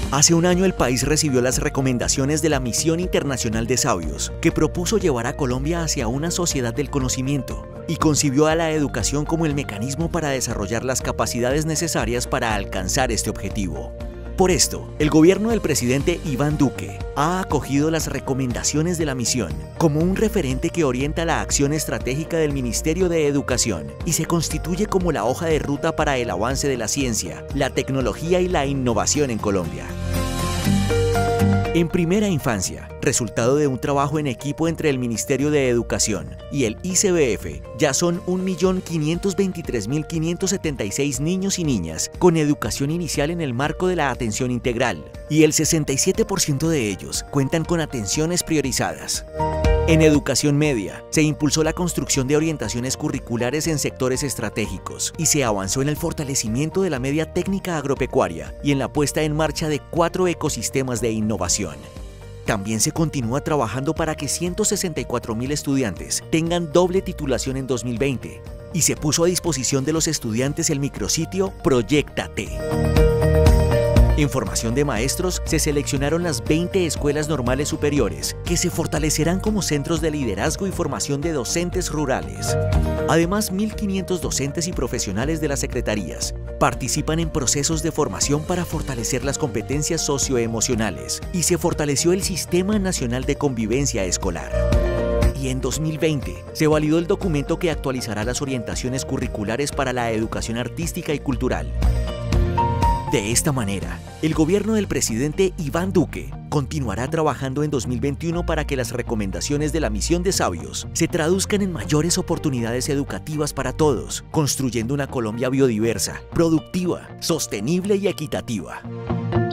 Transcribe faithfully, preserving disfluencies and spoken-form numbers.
Hace un año el país recibió las recomendaciones de la Misión Internacional de Sabios, que propuso llevar a Colombia hacia una sociedad del conocimiento y concibió a la educación como el mecanismo para desarrollar las capacidades necesarias para alcanzar este objetivo. Por esto, el gobierno del presidente Iván Duque ha acogido las recomendaciones de la misión como un referente que orienta la acción estratégica del Ministerio de Educación y se constituye como la hoja de ruta para el avance de la ciencia, la tecnología y la innovación en Colombia. En primera infancia, resultado de un trabajo en equipo entre el Ministerio de Educación y el I C B F, ya son un millón quinientos veintitrés mil quinientos setenta y seis niños y niñas con educación inicial en el marco de la atención integral, y el sesenta y siete por ciento de ellos cuentan con atenciones priorizadas. En educación media, se impulsó la construcción de orientaciones curriculares en sectores estratégicos y se avanzó en el fortalecimiento de la media técnica agropecuaria y en la puesta en marcha de cuatro ecosistemas de innovación. También se continúa trabajando para que ciento sesenta y cuatro mil estudiantes tengan doble titulación en dos mil veinte y se puso a disposición de los estudiantes el micrositio Proyéctate. En formación de maestros, se seleccionaron las veinte escuelas normales superiores, que se fortalecerán como centros de liderazgo y formación de docentes rurales. Además, mil quinientos docentes y profesionales de las secretarías participan en procesos de formación para fortalecer las competencias socioemocionales y se fortaleció el Sistema Nacional de Convivencia Escolar. Y en dos mil veinte se validó el documento que actualizará las orientaciones curriculares para la educación artística y cultural. De esta manera, el gobierno del presidente Iván Duque continuará trabajando en dos mil veintiuno para que las recomendaciones de la Misión de Sabios se traduzcan en mayores oportunidades educativas para todos, construyendo una Colombia biodiversa, productiva, sostenible y equitativa.